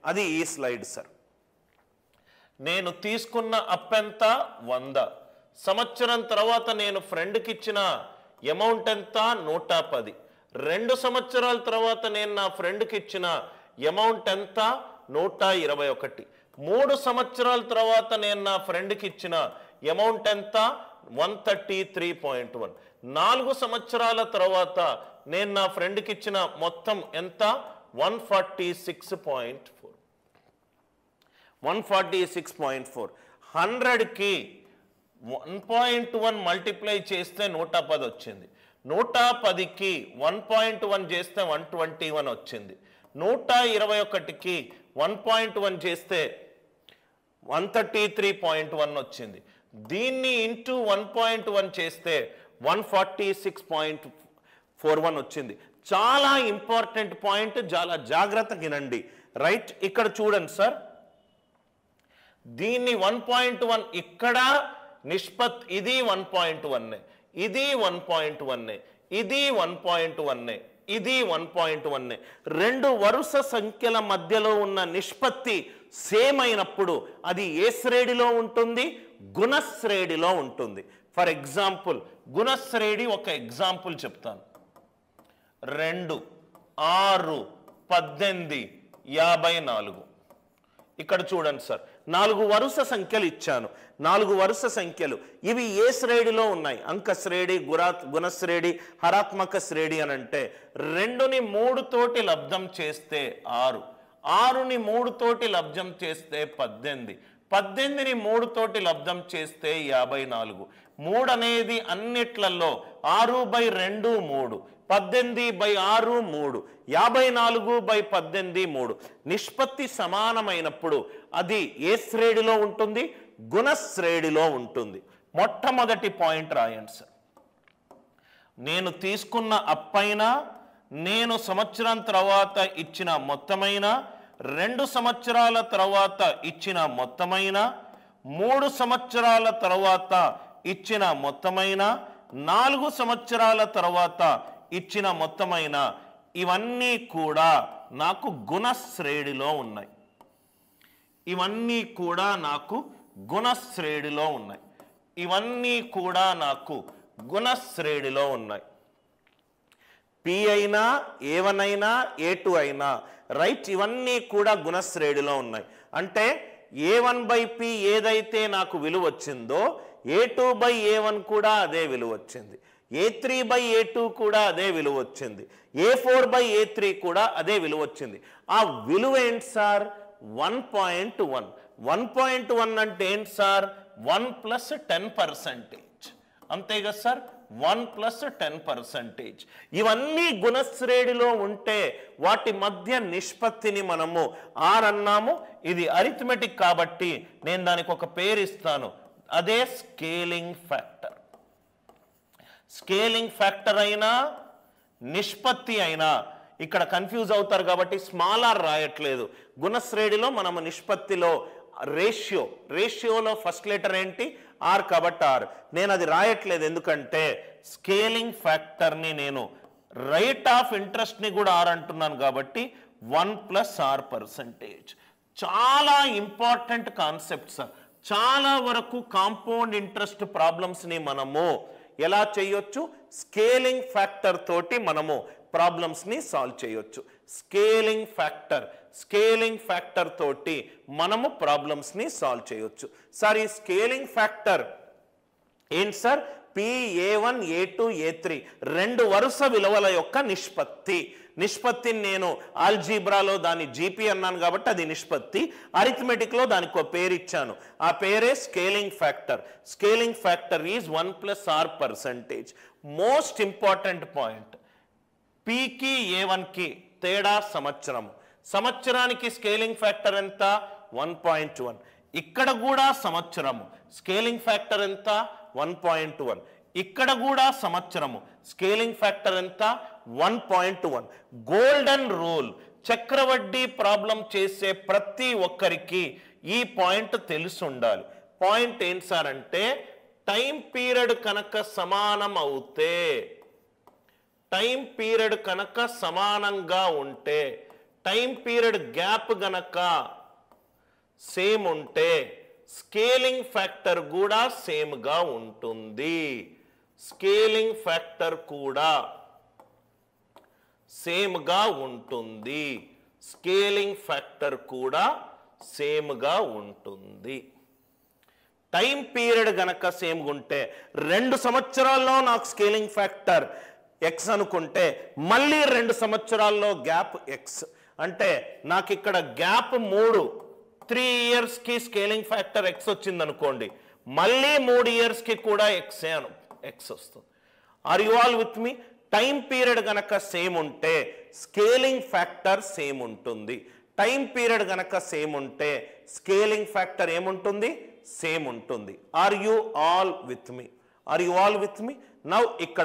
అది ఈ slide sir. నేను తీసుకున్న అప్ ఎంత 100. సంవత్సరం తర్వాత నేను ఫ్రెండ్కి ఇచ్చిన అమౌంట్ ఎంత 110. 2 సంవత్సరాల తర్వాత నేను నా ఫ్రెండ్కి ఇచ్చిన అమౌంట్ ఎంత 121. 3 సంవత్సరాల తర్వాత నేను నా ఫ్రెండ్కి ఇచ్చిన అమౌంట్ ఎంత 133.1. 4 సంవత్సరాల తర్వాత నేను నా ఫ్రెండ్కి ఇచ్చిన మొత్తం ఎంత 146.4. 146.4. 100కి 1.1 మల్టిప్లై చేస్తే 110 వచ్చింది. 110కి 1.1 చేస్తే 121 వచ్చింది. 121కి 1.1 చేస్తే 133.1 వచ్చింది. దీన్ని ఇంటూ 1.1 చేస్తే 146.41 వచ్చింది. చాలా ఇంపార్టెంట్ పాయింట్, చాలా జాగ్రత్తగా వినండి. రైట్, ఇక్కడ చూడండి సార్, దీన్ని 1.1 ఇక్కడ నిష్పత్తి, ఇది 1.1, ఇది 1.1, ఇది 1.1, ఇది 1.1. 2 వరుస సంఖ్యల మధ్యలో ఉన్న నిష్పత్తి సేమ్ అయినప్పుడు అది ఏ శ్రేణిలో ఉంటుంది? గుణశ్రేణిలో ఉంటుంది. ఫర్ ఎగ్జాంపుల్ గుణశ్రేణి ఒక ఎగ్జాంపుల్ చెప్తాను. 2, 6, 18, 54. ఇక్కడ చూడండి సార్, 4 వరుస సంఖ్యలు ఇచ్చాను. 4 వరుస సంఖ్యలు ఇవి ఏ శ్రేణిలో ఉన్నాయి? అంక శ్రేణి, గుణశ్రేణి, హరాత్మక శ్రేణి అని అంటే 2ని 3 తోటి లబ్ధం చేస్తే 6, 6ని 3 తోటి లబ్ధం చేస్తే 18, 18ని 3 తోటి లబ్ధం చేస్తే 54. 3 అనేది అన్నిట్లలో 6/2 3, 18/6 3, 54/18 3. నిష్పత్తి సమానమైనప్పుడు అది ఏ శ్రేణిలో ఉంటుంది? గుణశ్రేణిలో ఉంటుంది. మొట్టమొదటి పాయింట్ రాయండి సార్. నేను తీసుకున్న అప్పైనా, నేను సంవత్సరం తర్వాత ఇచ్చిన మొత్తమైన, 2 సంవత్సరాల తర్వాత ఇచ్చిన మొత్తమైన, 3 సంవత్సరాల తర్వాత ఇచ్చిన మొత్తమైన, 4 సంవత్సరాల తర్వాత ఇచ్చిన మొత్తమైన, ఇవన్నీ కూడా నాకు గుణశ్రేణిలో ఉన్నాయి. ఇవన్నీ కూడా నాకు గుణశ్రేణిలో ఉన్నాయి. ఇవన్నీ కూడా నాకు గుణశ్రేణిలో ఉన్నాయి. పి అయినా, A1 అయినా, A2 అయినా, రైట్, ఇవన్నీ కూడా గుణశ్రేణిలో ఉన్నాయి. అంటే A1/P ఏదైతే నాకు విలువ వచ్చిందో A2/A1 కూడా అదే విలువ వచ్చింది. A3/A2 కూడా అదే విలువ వచ్చింది. A4/A3 కూడా అదే విలువ వచ్చింది. ఆ విలువ ఏంటి సార్? 1.1. 1.1 అంటే ఏంటి సార్? 1 + 10%. అంతే కదా సార్, 1 + 10%. ఇవన్నీ గుణశ్రేణిలో ఉంటే వాటి మధ్య నిష్పత్తిని మనము R అన్నాము. ఇది అరిథమెటిక్ కాబట్టి నేను దానికి ఒక పేరు ఇస్తాను, అదే స్కేలింగ్ ఫ్యాక్టర్. స్కేలింగ్ ఫ్యాక్టర్ అయినా, నిష్పత్తి అయినా ఇక్కడ కన్ఫ్యూజ్ అవుతారు కాబట్టి స్మాల్ r రాయట్లేదు. గుణశ్రేణిలో మనము నిష్పత్తిలో రేషియోలో ఫస్ట్ లెటర్ ఏంటి? R కాబట్టి R. నేను అది రాయట్లేదు, ఎందుకంటే స్కేలింగ్ ఫ్యాక్టర్ని నేను రేట్ ఆఫ్ ఇంట్రెస్ట్ని కూడా R అంటున్నాను కాబట్టి 1 + R%. చాలా ఇంపార్టెంట్ కాన్సెప్ట్ సార్. చాలా వరకు కాంపౌండ్ ఇంట్రెస్ట్ ప్రాబ్లమ్స్ని మనము ఎలా చేయొచ్చు? స్కేలింగ్ ఫ్యాక్టర్ తోటి మనము ప్రాబ్లమ్స్ని సాల్వ్ చేయొచ్చు. స్కేలింగ్ ఫ్యాక్టర్ తోటి మనము ప్రాబ్లమ్స్ని సాల్వ్ చేయొచ్చు. సార్, ఈ స్కేలింగ్ ఫ్యాక్టర్ ఏంటి సార్? A1, A2, A3 2 వరుస విలువల యొక్క నిష్పత్తిని నేను ఆల్జీబ్రాలో దాని జీపీ అన్నాను కాబట్టి అది నిష్పత్తి. అరిథమెటిక్లో దానికి ఒక పేరు ఇచ్చాను, ఆ పేరే scaling factor. Scaling factor is 1 + R%. Most important point, Pకి A1కి తేడా సంవత్సరానికి స్కేలింగ్ ఫ్యాక్టర్ ఎంత? 1.1. ఇక్కడ కూడా సంవత్సరము, స్కేలింగ్ ఫ్యాక్టర్ ఎంత? 1.1. ఇక్కడ కూడా సంవత్సరము, స్కేలింగ్ ఫ్యాక్టర్ ఎంత? 1.1. గోల్డెన్ రూల్, చక్రవడ్డీ ప్రాబ్లం చేసే ప్రతి ఒక్కరికి ఈ పాయింట్ తెలిసి ఉండాలి. పాయింట్ ఏంటి సార్ అంటే, టైం పీరియడ్ కనుక సమానం అవుతే, టైం పీరియడ్ కనుక సమానంగా ఉంటే టైం పీరియడ్ గ్యాప్ గనక సేమ్ ఉంటే స్కేలింగ్ ఫ్యాక్టర్ కూడా సేమ్గా ఉంటుంది. స్కేలింగ్ ఫ్యాక్టర్ కూడా సేమ్గా ఉంటుంది. స్కేలింగ్ ఫ్యాక్టర్ కూడా సేమ్గా ఉంటుంది. టైం పీరియడ్ గనక సేమ్గా ఉంటే 2 సంవత్సరాల్లో నాకు స్కేలింగ్ ఫ్యాక్టర్ ఎక్స్ అనుకుంటే మళ్ళీ 2 సంవత్సరాల్లో గ్యాప్ ఎక్స్ అంటే నాకు ఇక్కడ గ్యాప్ 3 ఇయర్స్కి స్కేలింగ్ ఫ్యాక్టర్ ఎక్స్ వచ్చింది అనుకోండి, మళ్ళీ 3 ఇయర్స్కి కూడా ఎక్స్ వస్తుంది. Are you all with me? Time period గనక సేమ్ ఉంటే స్కేలింగ్ ఫ్యాక్టర్ సేమ్ ఉంటుంది. టైం పీరియడ్ గనక సేమ్ ఉంటే స్కేలింగ్ ఫ్యాక్టర్ ఏముంటుంది? సేమ్ ఉంటుంది. Are you all with me? Are you all with me? Now ఇక్కడ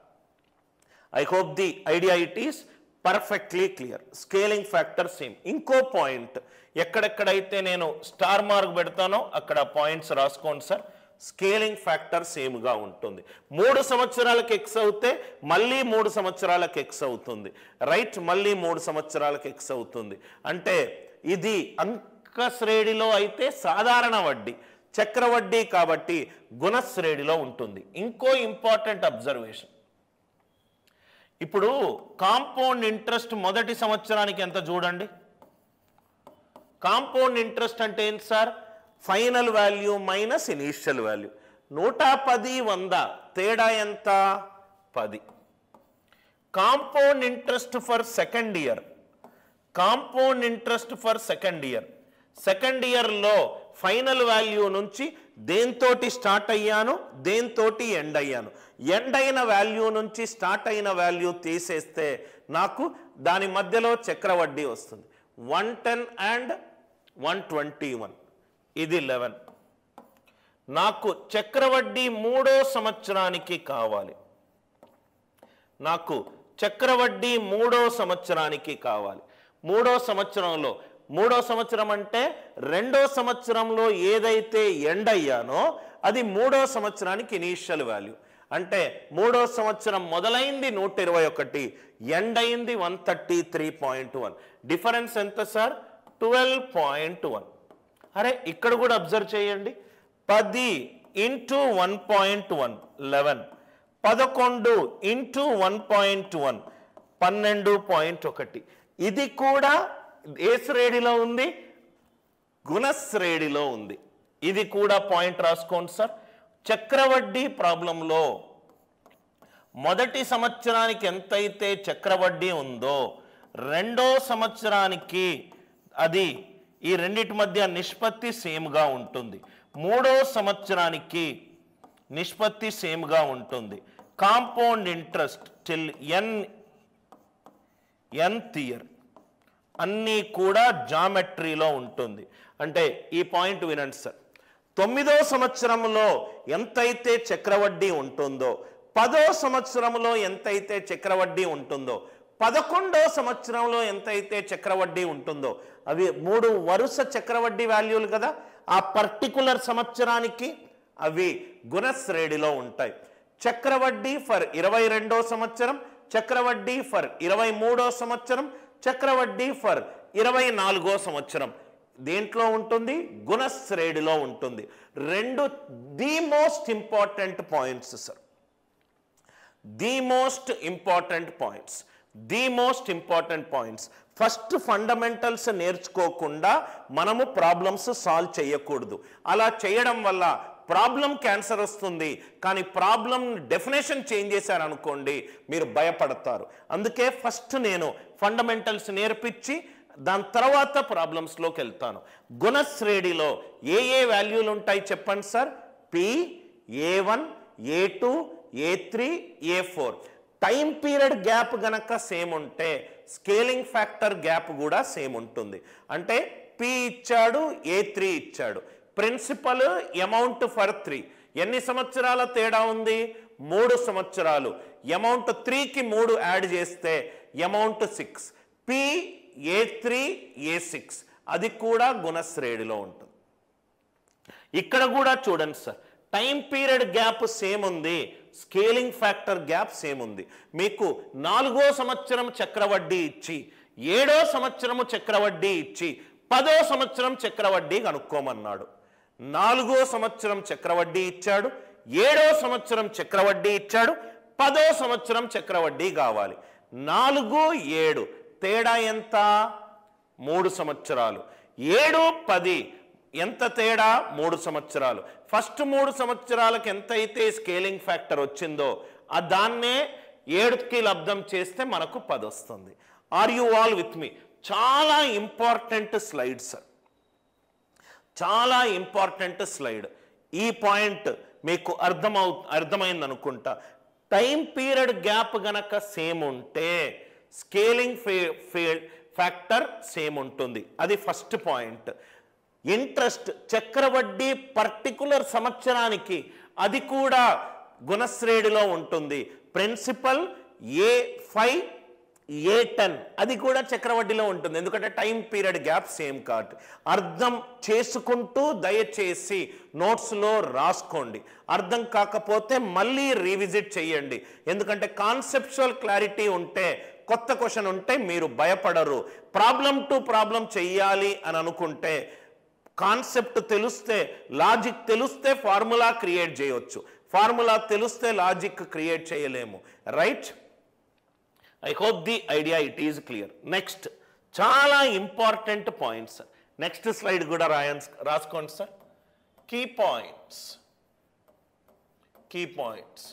I hope the idea it is perfectly clear. Scaling factor same. ఇంకో point, ఎక్కడెక్కడైతే నేను star mark పెడతానో అక్కడ points రాసుకోండి సార్. స్కేలింగ్ ఫ్యాక్టర్ సేమ్గా ఉంటుంది. 3 సంవత్సరాలకు ఎక్స్ అవుతే మళ్ళీ 3 సంవత్సరాలకు ఎక్స్ అవుతుంది, రైట్? మళ్ళీ 3 సంవత్సరాలకు ఎక్స్ అవుతుంది. అంటే ఇది అంక శ్రేణిలో అయితే సాధారణ వడ్డీ, చక్రవడ్డీ కాబట్టి గుణశ్రేణిలో ఉంటుంది. ఇంకో ఇంపార్టెంట్ అబ్జర్వేషన్, ఇప్పుడు కాంపౌండ్ ఇంట్రెస్ట్ మొదటి సంవత్సరానికి ఎంత చూడండి. కాంపౌండ్ ఇంట్రెస్ట్ అంటే ఏంటి sir? Final value minus initial value. 110, 100 తేడా ఎంత? 10. Compound interest for second year, compound interest for second year, second ఇయర్లో ఫైనల్ వాల్యూ నుంచి దేంతోటి స్టార్ట్ అయ్యాను, దేంతోటి ఎండ్ అయ్యాను. ఎండ్ అయిన వాల్యూ నుంచి స్టార్ట్ అయిన వాల్యూ తీసేస్తే నాకు దాని మధ్యలో చక్రవడ్డీ వస్తుంది. 110 and 121, ఇది 11. నాకు చక్రవడ్డీ 3వ సంవత్సరానికి కావాలి. నాకు చక్రవడ్డీ 3వ సంవత్సరానికి కావాలి. 3వ సంవత్సరంలో, 3వ సంవత్సరం అంటే 2వ సంవత్సరంలో ఏదైతే ఎండ్ అయ్యానో అది 3వ సంవత్సరానికి ఇనీషియల్ వాల్యూ. అంటే 3వ సంవత్సరం మొదలైంది 121, ఎండ్ అయింది 133.1. డిఫరెన్స్ ఎంత సార్? 12.1. అరే ఇక్కడ కూడా అబ్జర్వ్ చేయండి. 10 into 1.1 11, 11 into 1.1 12.1. ఇది కూడా ఏ శ్రేణిలో ఉంది? గుణశ్రేణిలో ఉంది. ఇది కూడా పాయింట్ రాసుకోండి సార్. చక్రవడ్డీ ప్రాబ్లంలో మొదటి సంవత్సరానికి ఎంతైతే చక్రవడ్డీ ఉందో 2వ సంవత్సరానికి అది ఈ రెండిటి మధ్య నిష్పత్తి సేమ్గా ఉంటుంది. 3వ సంవత్సరానికి నిష్పత్తి సేమ్గా ఉంటుంది. Compound interest till nth year అన్నీ కూడా జామెట్రీలో ఉంటుంది. అంటే ఈ పాయింట్ వినండి సార్. 9వ సంవత్సరంలో ఎంతైతే చక్రవడ్డీ ఉంటుందో, 10వ సంవత్సరంలో ఎంతైతే చక్రవడ్డీ ఉంటుందో, 11వ సంవత్సరంలో ఎంతైతే చక్రవడ్డీ ఉంటుందో, అవి 3 వరుస చక్రవడ్డీ వాల్యూలు కదా. ఆ పర్టికులర్ సంవత్సరానికి అవి గుణశ్రేణిలో ఉంటాయి. చక్రవడ్డీ ఫర్ 22వ సంవత్సరం, చక్రవడ్డీ ఫర్ 23వ సంవత్సరం, చక్రవడ్డీ ఫర్ 24వ సంవత్సరం దేంట్లో ఉంటుంది? గుణశ్రేణిలో ఉంటుంది. 2 the most important points sir. The most important points, the most important points. First fundamentals నేర్చుకోకుండా మనము ప్రాబ్లమ్స్ సాల్వ్ చేయకూడదు. అలా చేయడం వల్ల ప్రాబ్లం క్యాన్సర్ వస్తుంది. కానీ ప్రాబ్లం డెఫినేషన్ చేంజ్ చేశారనుకోండి మీరు భయపడతారు. అందుకే ఫస్ట్ నేను ఫండమెంటల్స్ నేర్పించి దాని తర్వాత ప్రాబ్లమ్స్లోకి వెళ్తాను. గుణశ్రేణిలో ఏ వాల్యూలు ఉంటాయి చెప్పండి sir? P, A1, A2, A3, A4. Time period gap గనక సేమ్ ఉంటే స్కేలింగ్ ఫ్యాక్టర్ గ్యాప్ కూడా సేమ్ ఉంటుంది. అంటే P ఇచ్చాడు, A3 ఇచ్చాడు. Principal amount for 3. ఎన్ని సంవత్సరాల తేడా ఉంది? 3 సంవత్సరాలు. అమౌంట్ 3కి 3 యాడ్ చేస్తే అమౌంట్ 6. P, A3, A6 అది కూడా గుణశ్రేణిలో ఉంటుంది. ఇక్కడ కూడా చూడండి sir, time period gap same ఉంది, స్కేలింగ్ ఫ్యాక్టర్ గ్యాప్ సేమ్ ఉంది. మీకు 4వ సంవత్సరం చక్రవడ్డీ ఇచ్చి 7వ సంవత్సరము చక్రవడ్డీ ఇచ్చి 10వ సంవత్సరం చక్రవడ్డీ కనుక్కోమన్నాడు. 4వ సంవత్సరం చక్రవడ్డీ ఇచ్చాడు, 7వ సంవత్సరం చక్రవడ్డీ ఇచ్చాడు, 10వ సంవత్సరం చక్రవడ్డీ కావాలి. 4, 7 తేడా ఎంత? 3 సంవత్సరాలు. 7, 10 ఎంత తేడా? 3 సంవత్సరాలు. ఫస్ట్ 3 సంవత్సరాలకు ఎంత అయితే స్కేలింగ్ ఫ్యాక్టర్ వచ్చిందో దాన్నే 7కి లబ్ధం చేస్తే మనకు 10 వస్తుంది. Are you all with me? చాలా ఇంపార్టెంట్ స్లైడ్ సార్, చాలా ఇంపార్టెంట్ స్లైడ్. ఈ పాయింట్ మీకు అర్థమైంది అనుకుంటా. టైం పీరియడ్ గ్యాప్ గనక సేమ్ ఉంటే స్కేలింగ్ ఫ్యాక్టర్ సేమ్ ఉంటుంది. అది ఫస్ట్ పాయింట్. ఇంట్రెస్ట్ చక్రవడ్డీ పర్టికులర్ సంవత్సరానికి అది కూడా గుణశ్రేణిలో ఉంటుంది. ప్రిన్సిపల్ A5 A10 అది కూడా చక్రవడ్డీలో ఉంటుంది, ఎందుకంటే టైం పీరియడ్ గ్యాప్ సేమ్ కాబట్టి. అర్థం చేసుకుంటూ దయచేసి నోట్స్లో రాసుకోండి. అర్థం కాకపోతే మళ్ళీ రీవిజిట్ చేయండి, ఎందుకంటే కాన్సెప్చువల్ క్లారిటీ ఉంటే కొత్త క్వశ్చన్ ఉంటే మీరు భయపడరు. ప్రాబ్లం టు ప్రాబ్లం చెయ్యాలి అని అనుకుంటే కాన్సెప్ట్ తెలిస్తే, లాజిక్ తెలిస్తే ఫార్ములా క్రియేట్ చేయొచ్చు, ఫార్ములా తెలిస్తే లాజిక్ క్రియేట్ చేయలేము. Right? I hope the idea it is clear. Next చాలా ఇంపార్టెంట్ పాయింట్స్. నెక్స్ట్ స్లైడ్ కూడా రాసుకోండి sir. Key points, key points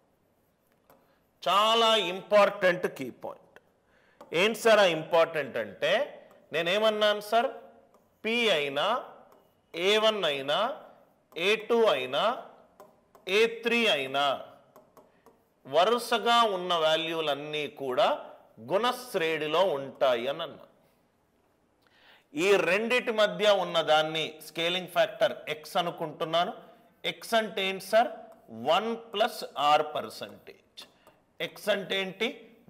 చాలా ఇంపార్టెంట్ కీ పాయింట్. ఏంటి సార్ ఆ ఇంపార్టెంట్ అంటే, నేనేమన్నాను సార్, P అయినా A1 అయినా A2 అయినా A3 అయినా వరుసగా ఉన్న వాల్యూలన్నీ కూడా గుణశ్రేణిలో ఉంటాయి అని అన్నా. ఈ రెండిటి మధ్య ఉన్న దాన్ని స్కేలింగ్ ఫ్యాక్టర్ X అనుకుంటున్నాను. X అంటే ఏంటి సార్? 1+R%. X అంటే ఏంటి?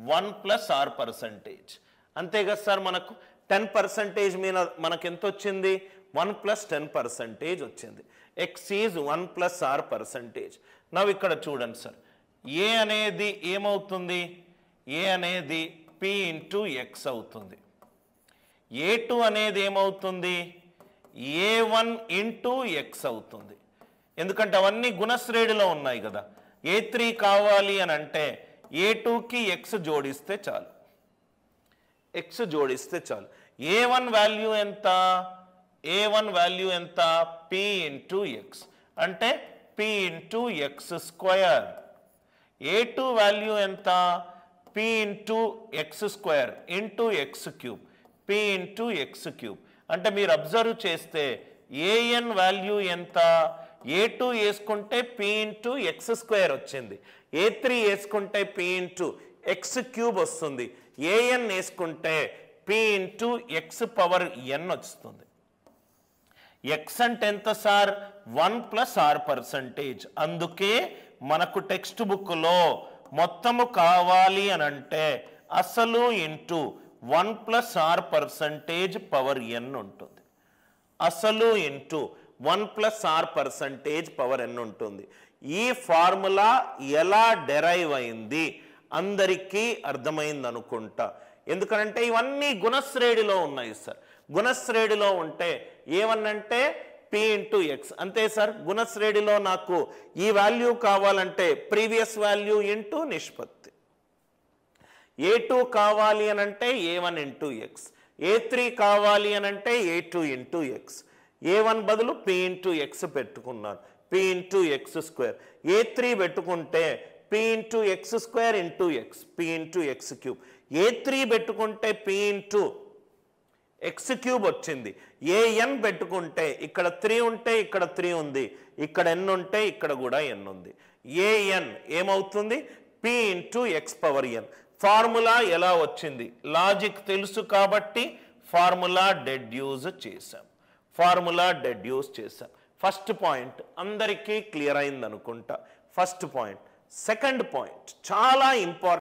1+R%. అంతే కదా సార్. మనకు 10% మీద మనకు ఎంత వచ్చింది? 1+10% వచ్చింది. X is 1+R%. నవ్వు ఇక్కడ చూడండి సార్, A అనేది ఏమవుతుంది? A అనేది P ఇంటూ X అవుతుంది. A2 అనేది ఏమవుతుంది? A1 ఇంటూ X అవుతుంది, ఎందుకంటే అవన్నీ గుణశ్రేణిలో ఉన్నాయి కదా. A3 కావాలి అని అంటే A2కి X జోడిస్తే చాలు, X జోడిస్తే చాలు. A1 వాల్యూ ఎంత? A1 వాల్యూ ఎంత? P ఇంటూ X అంటే P into X². A2 value ఎంత? P into X² into X³ P into X³ అంటే మీరు అబ్జర్వ్ చేస్తే AN వాల్యూ ఎంత? A2 వేసుకుంటే P ఇంటూ X² వచ్చింది, A3 వేసుకుంటే P ఇంటూ X³ వస్తుంది, AN వేసుకుంటే P ఇంటూ X⁴n వస్తుంది. X అంటే ఎంత సార్? 1+R%. అందుకే మనకు టెక్స్ట్ బుక్లో మొత్తము కావాలి అని అంటే అసలు ఇంటూ 1+R%n ఉంటుంది. అసలు ఇంటూ 1+R%n ఉంటుంది. ఈ ఫార్ములా ఎలా డెరైవ్ అయింది అందరికీ అర్థమైంది అనుకుంటా, ఎందుకంటే ఇవన్నీ గుణశ్రేణిలో ఉన్నాయి సార్. గుణశ్రేణిలో ఉంటే ఏమన్నంటే P ఇంటూ X అంతే సార్. గుణశ్రేణిలో నాకు ఈ వాల్యూ కావాలంటే ప్రీవియస్ వాల్యూ ఇంటూ నిష్పత్తి. A2 కావాలి అని అంటే A1 ఇంటూ X, A3 కావాలి అని అంటే A2 ఇంటూ X. A1 బదులు P ఇంటూ X పెట్టుకున్నాను, P ఇంటూ X². A3 పెట్టుకుంటే P into X² into X, P into X³. A3 పెట్టుకుంటే P ఇంటూ X³ వచ్చింది. AN పెట్టుకుంటే ఇక్కడ 3 ఉంటే ఇక్కడ 3 ఉంది, ఇక్కడ n ఉంటే ఇక్కడ కూడా n ఉంది. AN ఏమవుతుంది? P into X⁴n. ఫార్ములా ఎలా వచ్చింది? లాజిక్ తెలుసు కాబట్టి ఫార్ములా డెడ్యూస్ చేసాం, ఫార్ములా డెడ్యూస్ చేసాం. ఫస్ట్ పాయింట్ అందరికీ క్లియర్ అయింది అనుకుంటా. First point. సెకండ్ పాయింట్ చాలా ఇంపార్టెంట్.